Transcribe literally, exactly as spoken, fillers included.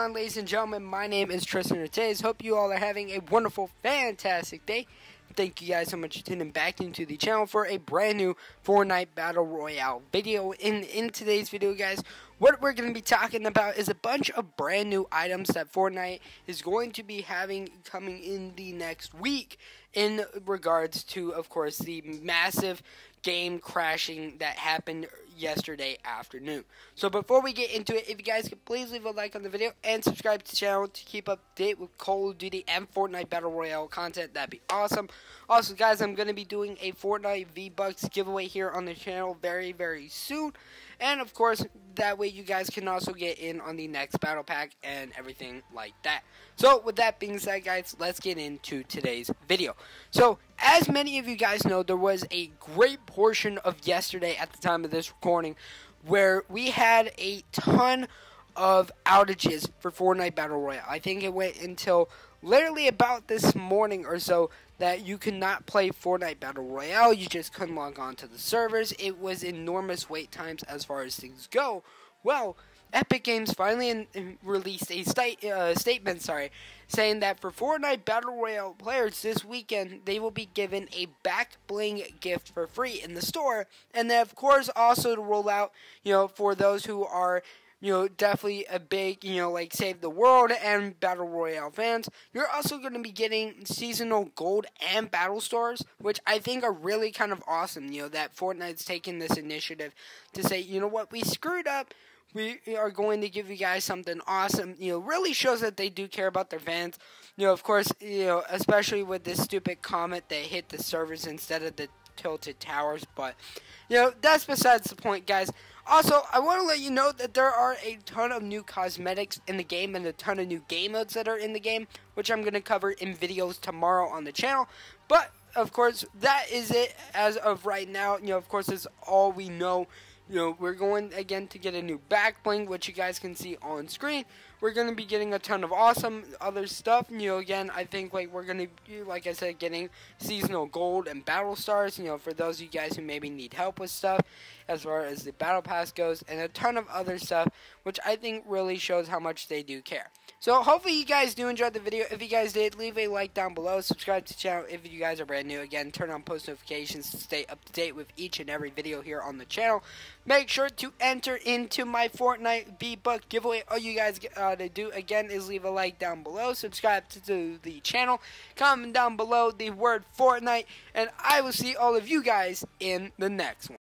on, ladies and gentlemen? My name is Tristan Ortiz. Hope you all are having a wonderful, fantastic day. Thank you guys so much for tuning back into the channel for a brand new Fortnite Battle Royale video. In, in today's video, guys, what we're going to be talking about is a bunch of brand new items that Fortnite is going to be having coming in the next week in regards to, of course, the massive game crashing that happened yesterday afternoon. So before we get into it, if you guys could please leave a like on the video and subscribe to the channel to keep up to date with Call of Duty and Fortnite Battle Royale content, that'd be awesome. Also, guys, I'm going to be doing a Fortnite V-Bucks giveaway here on the channel very, very soon. And, of course, that way you guys can also get in on the next battle pack and everything like that. So, with that being said, guys, let's get into today's video. So, as many of you guys know, there was a great portion of yesterday at the time of this recording where we had a ton of outages for Fortnite Battle Royale. I think it went until literally about this morning or so that you could not play Fortnite Battle Royale. You just couldn't log on to the servers. It was enormous wait times as far as things go. Well, Epic Games finally in, in released a sta uh, statement, sorry, saying that for Fortnite Battle Royale players this weekend, they will be given a back bling gift for free in the store, and then of course also to roll out, you know, for those who are, you know, definitely a big, you know, like Save the World and Battle Royale fans, you're also going to be getting seasonal gold and battle stars, which I think are really kind of awesome, you know, that Fortnite's taking this initiative to say, you know what, we screwed up. We are going to give you guys something awesome. You know, really shows that they do care about their fans. You know, of course, you know, especially with this stupid comet that hit the servers instead of the tilted towers. But, you know, that's besides the point, guys. Also, I want to let you know that there are a ton of new cosmetics in the game and a ton of new game modes that are in the game, which I'm going to cover in videos tomorrow on the channel. But, of course, that is it as of right now. You know, of course, that's all we know. You know, we're going, again, to get a new back bling, which you guys can see on screen. We're going to be getting a ton of awesome other stuff. You know, again, I think, like, we're going to be, like I said, getting seasonal gold and battle stars, you know, for those of you guys who maybe need help with stuff as far as the battle pass goes, and a ton of other stuff, which I think really shows how much they do care. So, hopefully you guys do enjoy the video. If you guys did, leave a like down below. Subscribe to the channel if you guys are brand new. Again, turn on post notifications to stay up to date with each and every video here on the channel. Make sure to enter into my Fortnite V-Buck giveaway. All you guys uh, to do, again, is leave a like down below. Subscribe to, to the channel. Comment down below the word Fortnite. And I will see all of you guys in the next one.